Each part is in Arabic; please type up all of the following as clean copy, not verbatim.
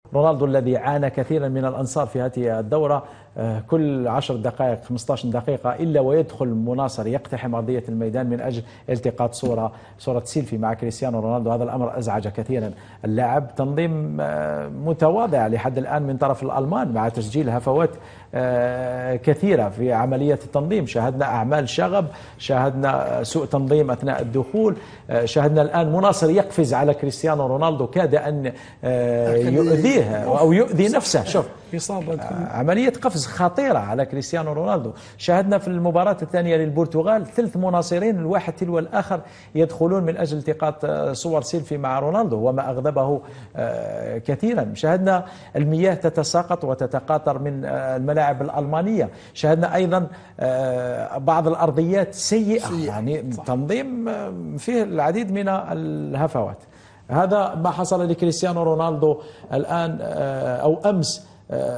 رونالدو الذي عانى كثيرا من الأنصار في هذه الدورة، كل 10 دقائق 15 دقيقة إلا ويدخل مناصر يقتحم أرضية الميدان من أجل التقاط صورة سيلفي مع كريستيانو رونالدو. هذا الأمر أزعج كثيرا اللاعب. تنظيم متواضع لحد الآن من طرف الألمان مع تسجيل هفوات كثيرة في عملية التنظيم. شاهدنا أعمال شغب، شاهدنا سوء تنظيم أثناء الدخول، شاهدنا الآن مناصر يقفز على كريستيانو رونالدو كاد أن يؤذيه أو يؤذي نفسه. شوف عملية قفز خطيرة على كريستيانو رونالدو. شاهدنا في المباراة الثانية للبرتغال 3 مناصرين الواحد تلو الآخر يدخلون من أجل التقاط صور سيلفي مع رونالدو، وما أغضبه كثيرا. شاهدنا المياه تتساقط وتتقاطر من الملاعب الألمانية. شاهدنا أيضا بعض الأرضيات سيئة، يعني تنظيم فيه العديد من الهفوات. هذا ما حصل لكريستيانو رونالدو الآن أو أمس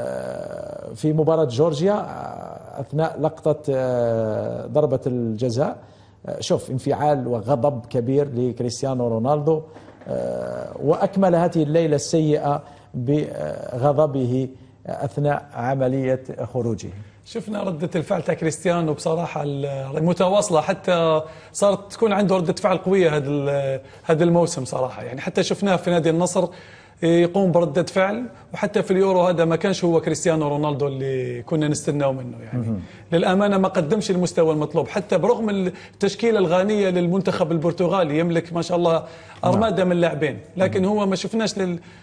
في مباراة جورجيا أثناء لقطة ضربة الجزاء. شوف انفعال وغضب كبير لكريستيانو رونالدو، وأكمل هذه الليلة السيئة بغضبه أثناء عملية خروجه. شفنا ردة الفعل تاع كريستيانو بصراحة متواصلة، حتى صارت تكون عنده ردة فعل قوية هذا الموسم صراحة. يعني حتى شفناه في نادي النصر يقوم بردة فعل، وحتى في اليورو هذا ما كانش هو كريستيانو رونالدو اللي كنا نستناه منه. يعني للأمانة ما قدمش المستوى المطلوب، حتى برغم التشكيلة الغانية للمنتخب البرتغالي، يملك ما شاء الله أرمادة من اللاعبين، لكن هو ما شفناش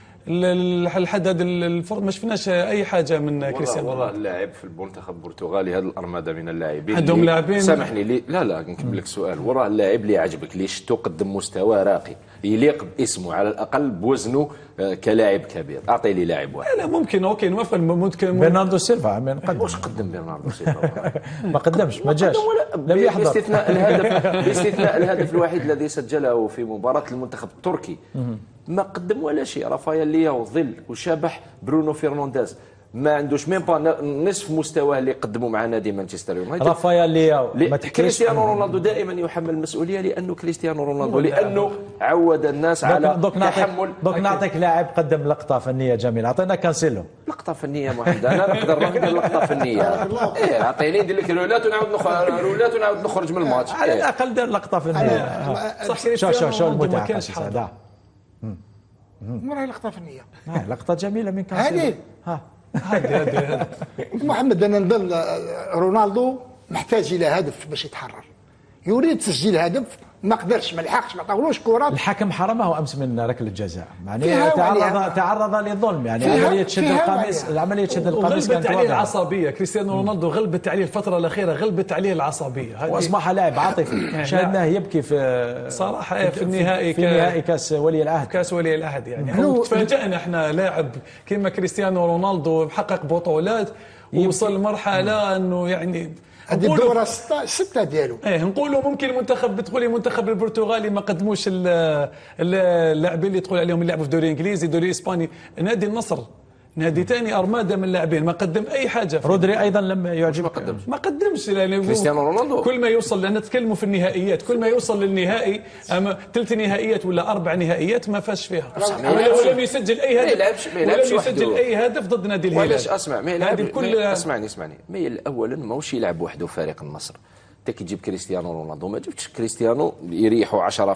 لحد هذا الفرق ما شفناش اي حاجه من كريستيانو. والله اللاعب في المنتخب البرتغالي هذا الارماده من اللاعبين عندهم لاعبين. سامحني لي لا نكمل لك السؤال. وراء اللاعب اللي عجبك اللي شتو قدم مستوى راقي يليق باسمه على الاقل بوزنه كلاعب كبير، اعطي لي لاعب واحد. لا ممكن اوكي نوافق. ممكن برناردو سيلفا من قدم. واش قدم برناردو سيلفا؟ ما قدمش، ما جاش، لم يحضر. باستثناء الهدف الوحيد الذي سجله في مباراه المنتخب التركي، ما قدم ولا شيء. رافائيل لياو ظل وشبح برونو فرنانديز، ما عندوش ميم با نصف مستواه اللي قدموا مع نادي مانشستر يونايتد. رافائيل لياو ما تحكيش. كريستيانو رونالدو دائما يحمل المسؤوليه لانه كريستيانو رونالدو، لانه عود الناس على تحمل. دوك نعطيك لاعب قدم لقطه فنيه جميله، عطينا كانسيلو. لقطه فنيه واحده انا نقدر ندير لقطه فنيه. اعطيني ندير لك رولات ونعاود نخرج من الماتش. على الاقل دير لقطه فنيه. صح. شو المتعه ما كانش حاضر. مرة لقطة فنية. لقطة جميلة من كانسيلو. هذه محمد، أنا نظن رونالدو محتاج إلى هدف باش يتحرر، يريد تسجيل هدف، ما قدرش، ما لحقش، ما عطاولوش كرات. الحكم حرمه امس من ركله جزاء، يعني تعرض للظلم. يعني عمليه شد القميص كانت عليه العصبيه. كريستيانو رونالدو غلبت عليه الفتره الاخيره، غلبت عليه العصبيه، واصبح لاعب عاطفي. شاهدناه يبكي في صراحه في النهائي، كاس ولي العهد. كاس ولي العهد يعني تفاجئنا احنا لاعب كما كريستيانو رونالدو محقق بطولات ووصل لمرحله انه يعني هذه الدورة 6 ديالو. نقولوا ممكن المنتخب البرتغالي ما قدموش اللاعبين اللي تقول عليهم يلعبوا في دوري انجليزي، دوري اسباني. نادي النصر نادي ثاني ارماده من اللاعبين ما قدم اي حاجه. رودري ايضا لم يعجبك؟ ما قدمش يعني كريستيانو رونالدو كل ما يوصل، لان نتكلموا في النهائيات، كل ما يوصل للنهائي 3 نهائيات ولا 4 نهائيات ما فاش فيها، ولم يسجل اي هدف، ولم يسجل اي هدف ضد نادي الهلال. ولاش اسمع ما يلعب اسمعني ما اولا ماهوش يلعب وحده فريق النصر. انت كي تجيب كريستيانو رونالدو ما جبتش كريستيانو يريحوا 10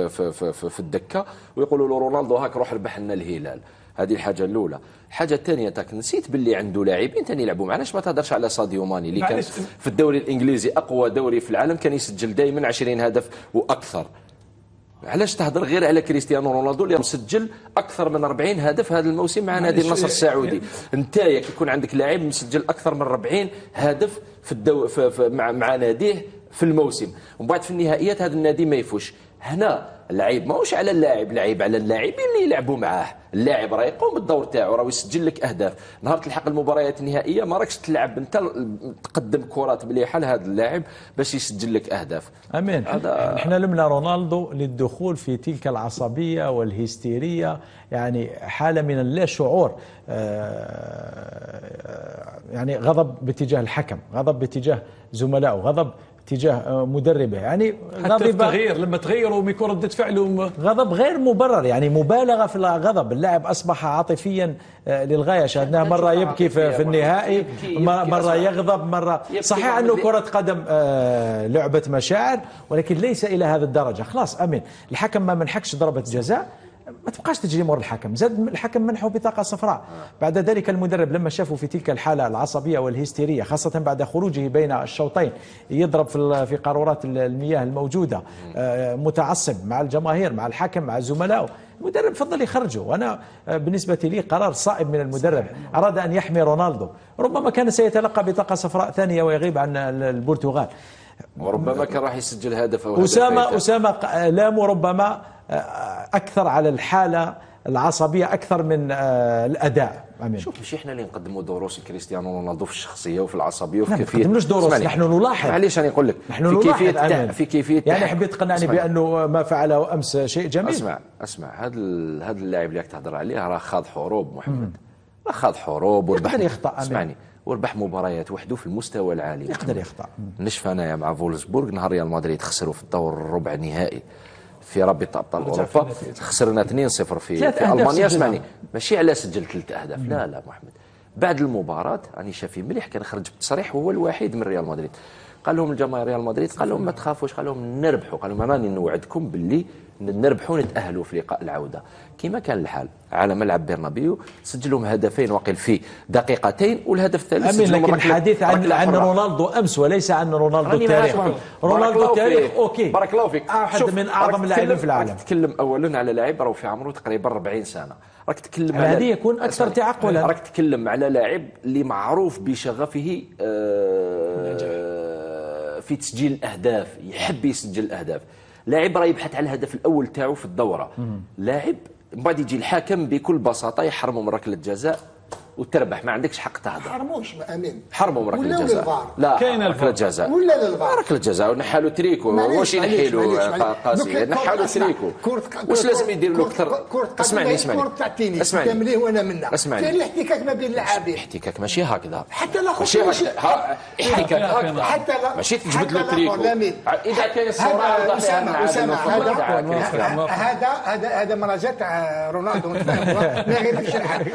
في الدكه ويقولوا له رونالدو هاك روح ربح لنا الهلال. هذه الحاجه الاولى. الحاجه الثانيه تاك نسيت باللي عنده لاعبين ثاني يلعبوا معنا. ما تهضرش على ساديو ماني اللي كان في الدوري الانجليزي اقوى دوري في العالم، كان يسجل دائما 20 هدف واكثر. علاش تهضر غير على كريستيانو رونالدو اللي مسجل اكثر من 40 هدف هذا الموسم مع نادي النصر السعودي؟ انت يكون عندك لاعب مسجل اكثر من 40 هدف في مع ناديه في الموسم، ومن بعد في النهائيات هذا النادي ما يفوش. هنا العيب ماهوش على اللاعب، العيب على اللاعبين اللي يلعبوا معاه. اللاعب راه يقوم بالدور تاعو، راه يسجل لك اهداف. نهار تلحق المباريات النهائيه ما راكش تلعب انت تقدم كرات مليحه لهذا اللاعب باش يسجل لك اهداف. امين. احنا لمنا رونالدو للدخول في تلك العصبيه والهستيريه، يعني حاله من اللا شعور، يعني غضب باتجاه الحكم، غضب باتجاه زملائه، غضب تجاه مدربه، يعني حتى التغيير لما تغيروا ويكون ردة فعله غضب غير مبرر، يعني مبالغه في الغضب. اللاعب اصبح عاطفيا للغايه، شاهدناه مره يبكي في النهائي، مره يغضب، مره صحيح انه كره قدم لعبه مشاعر، ولكن ليس الى هذا الدرجه. خلاص امين، الحكم ما منحكش ضربه جزاء، ما تبقاش تجري مور الحكم، زاد الحكم منحه بطاقة صفراء. بعد ذلك المدرب لما شافوا في تلك الحالة العصبية والهستيرية، خاصة بعد خروجه بين الشوطين يضرب في قارورات المياه الموجودة، متعصب مع الجماهير مع الحكم مع زملائه، المدرب فضل يخرجه. وأنا بالنسبة لي قرار صائب من المدرب، أراد أن يحمي رونالدو، ربما كان سيتلقى بطاقة صفراء ثانية ويغيب عن البرتغال، وربما كان راح يسجل هدف أو أسامة لاموا ربما أكثر على الحالة العصبية أكثر من الأداء. أمين. شوف مش احنا اللي نقدموا دروس لكريستيانو رونالدو في الشخصية وفي العصبية وفي كيفية. ما نقدموش دروس، نحن نلاحظ. معليش أنا نقول لك في كيفية يعني حبيت تقنعني بأنه ما فعله أمس شيء جميل. اسمع هذا اللاعب اللي راك تهضر عليه راه خاض حروب محمد، راه خاض حروب وربح. يقدر يخطأ. اسمعني، وربح مباريات وحده في المستوى العالي. يقدر يخطأ. نشف انايا مع فولسبورغ نهار ريال مدريد خسروا في الدور الربع النهائي في رابطة أبطال أوروبا، خسرنا 2-0 في ألمانيا. اسمعني، ماشي على سجل 3 أهداف، لا محمد. بعد المباراة راني شافي مليح، كان خرج بتصريح هو الوحيد من ريال مدريد، قال لهم الجماهير ريال مدريد، قال لهم ما تخافوش، قال لهم نربحوا، قال لهم راني نوعدكم باللي نربحوا نتأهلوا في لقاء العودة. كما كان الحال على ملعب برنابيو سجلوا هدفين وقيل في دقيقتين، والهدف الثالث أمين. لكن الحديث عن رونالدو أمس وليس عن رونالدو التاريخ. رونالدو التاريخ أوكي، بارك الله فيك، أحد من أعظم اللاعبين في العالم. راك تتكلم أولا على لاعب راه في عمره تقريبا 40 سنة، راك تتكلم على هذه يكون أكثر تعقلا، راك تتكلم على لاعب اللي معروف بشغفه في تسجيل الأهداف، يحب يسجل الأهداف، لاعب راه يبحث على الهدف الأول تاعو في الدورة، لاعب من بعد يجي الحكم بكل بساطة يحرمه من ركلة جزاء وتربح، ما عندكش حق تهضر. حرموش امين، حرموا من ركله جزاء، لا كاين ركله جزاء ولا للفار، ركله جزاء ونحالوا تريكو، واش ينحيلوا قاسي نحالوا تريكو، واش لازم يدير له اكثر؟ اسمعني اسمعني مليه وانا منا، كاين الاحتكاك ما بين اللاعبين، احتكاك ماشي هكذا، حتى لا ماشي احتكاك هكذا، حتى لا ماشي تجبد له تريكو. اذا كاين الصوره هذا مراجعه تاع رونالدو ما غيرش الحال،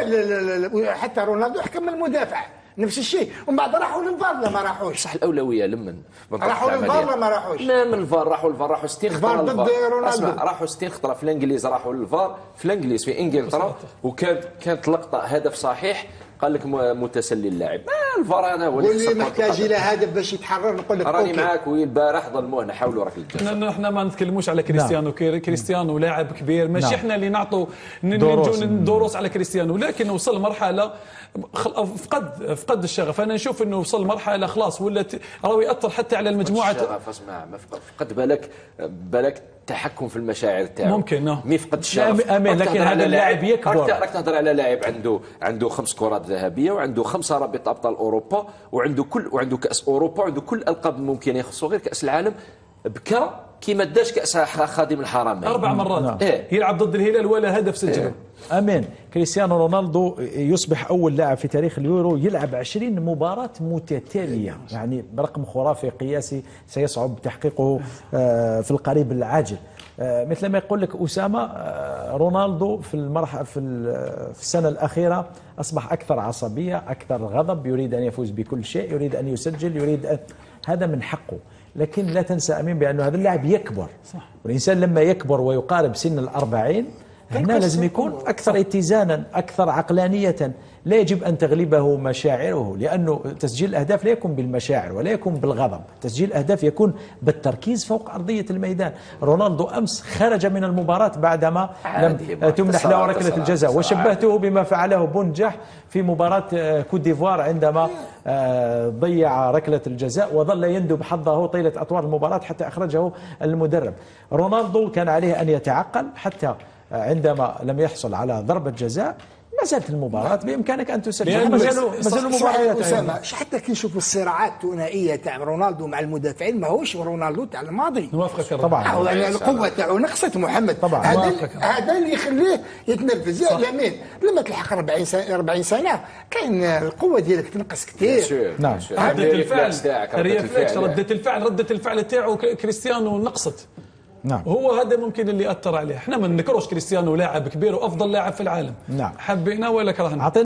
حتى رونالدو حكم المدافع نفس الشيء، ومن بعد راحوا للفار لا ما راحوش. صح الاولويه لمن راحوا للفار لا ما راحوش، لا من الفار راحوا 60 خطره ضد رونالدو، اسمع راحوا 60 خطره في الانجليز، راحوا للفار في الانجليز في انجلترا، وكانت لقطه هدف صحيح قال لك متسلي اللاعب، الفار هذا هو اللي محتاج الى هدف باش يتحرر. نقول لك راني معاك، والبارح ظلموه نحاولوا ركله الجزاء. احنا ما نتكلموش على كريستيانو، كريستيانو لاعب كبير، ماشي احنا اللي نعطوا دروس على كريستيانو، لكن وصل مرحله فقد الشغف. انا نشوف انه وصل مرحله خلاص ولات راهو ياثر حتى على المجموعه. اسمع ما فقد بالك التحكم في المشاعر تاعو، ممكن ما يفقد الشغف. امين، لكن هذا اللاعب يكبر، راك تهضر على لاعب عنده 5 كرات ذهبيه، وعنده 5 رابطه ابطال اوروبا، وعنده كاس اوروبا، وعنده كل الالقاب الممكنه، يخصو غير كاس العالم. بكى كيما داش كاس خادم الحرمين 4 مرات. يلعب ضد الهلال ولا هدف سجله. امين. كريستيانو رونالدو يصبح اول لاعب في تاريخ اليورو يلعب 20 مباراة متتالية، يعني برقم خرافي قياسي سيصعب تحقيقه في القريب العاجل. مثل ما يقول لك أسامة، رونالدو في السنة الأخيرة أصبح أكثر عصبية، أكثر غضب، يريد أن يفوز بكل شيء، يريد أن يسجل، هذا من حقه. لكن لا تنسى أمين بأن هذا اللاعب يكبر، صح. والإنسان لما يكبر ويقارب سن 40 هنا لازم يكون أكثر اتزانا، أكثر عقلانية. لا يجب أن تغلبه مشاعره، لأنه تسجيل الأهداف لا يكون بالمشاعر ولا يكون بالغضب، تسجيل الأهداف يكون بالتركيز فوق أرضية الميدان. رونالدو أمس خرج من المباراة بعدما لم تمنح له ركلة الجزاء، وشبهته بما فعله بونجاح في مباراة كوت ديفوار عندما ضيع ركلة الجزاء وظل يندب حظه طيلة أطوار المباراة حتى أخرجه المدرب. رونالدو كان عليه أن يتعقل، حتى عندما لم يحصل على ضربة جزاء ما زالت المباراة بإمكانك أن تسجل، لأن ما زالوا مباريات. أسامة حتى كي نشوفوا الصراعات الثنائية تاع رونالدو مع المدافعين ماهوش رونالدو تاع الماضي. نوافقك طبعا يعني القوة تاعو نقصت محمد. طبعا. هذا اللي يخليه يتنرفز. يمين لما تلحق 40 سنة كاين القوة ديالك تنقص كثير. نعم. ردة الفعل تاعو كريستيانو نقصت. نعم. هو هذا ممكن اللي أثر عليه. احنا ما نذكروش كريستيانو لاعب كبير وأفضل لاعب في العالم. نعم. حبينا ولا كرهنا.